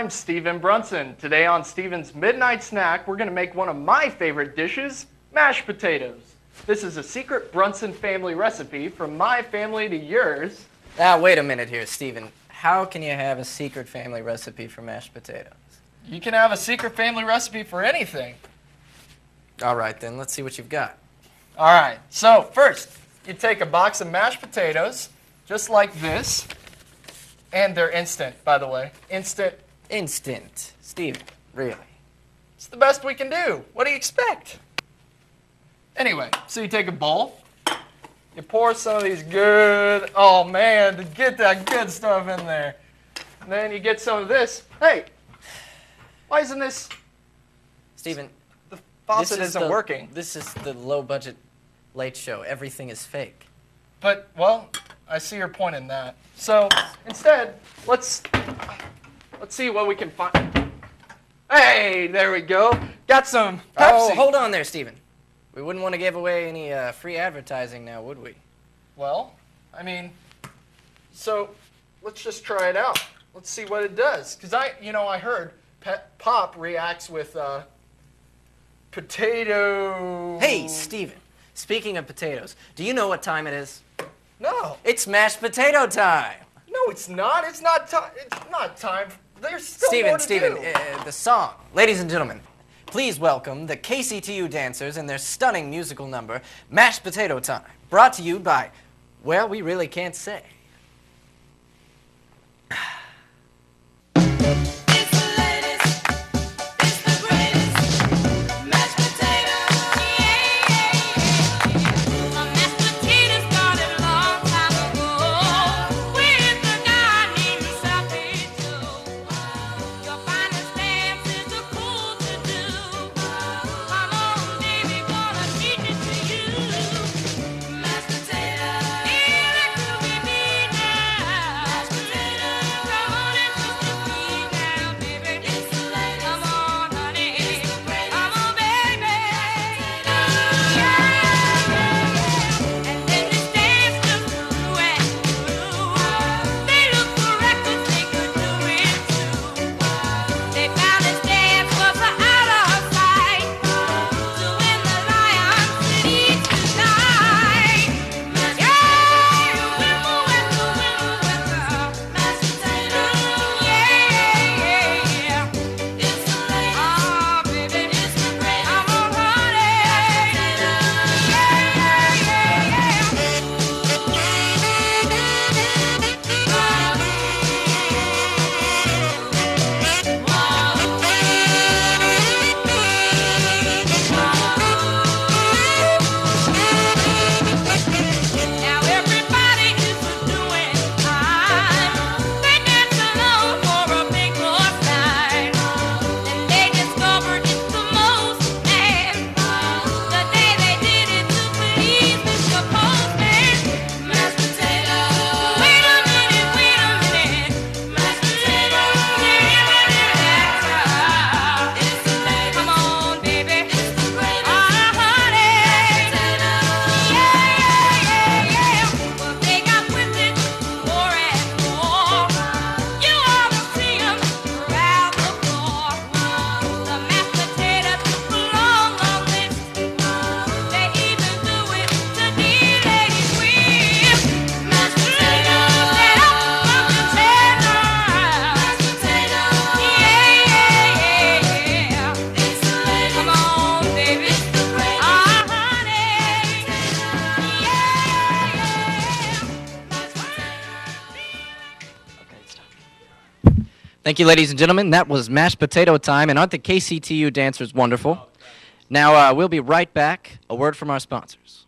I'm Stephen Brunson. Today on Stephen's Midnight Snack, we're going to make one of my favorite dishes, mashed potatoes. This is a secret Brunson family recipe from my family to yours. Now, wait a minute here, Stephen. How can you have a secret family recipe for mashed potatoes? You can have a secret family recipe for anything. All right, then. Let's see what you've got. All right. So, first, you take a box of mashed potatoes, just like this. And they're instant, by the way. Instant. Instant. Stephen, really? It's the best we can do. What do you expect? Anyway, so you take a bowl. You pour some of these good, oh man, to get that good stuff in there. And then you get some of this. Hey, why isn't this? Stephen, the faucet isn't working. This is the low-budget late show. Everything is fake. But, well, I see your point in that. So, instead, let's see what we can find. Hey, there we go. Got some Pepsi. Oh, hold on there, Stephen. We wouldn't want to give away any free advertising now, would we? Well, I mean, so let's just try it out. Let's see what it does. Because I heard Pop reacts with potato. Hey, Stephen, speaking of potatoes, do you know what time it is? No. It's mashed potato time. No, it's not. It's not time. It's not time. There's still more to Stephen, do. The song. Ladies and gentlemen, please welcome the KCTU Dancers and their stunning musical number, Mashed Potato Time, brought to you by, well, we really can't say. Thank you, ladies and gentlemen. That was mashed potato time, and aren't the KCTU dancers wonderful? Now, we'll be right back. A word from our sponsors.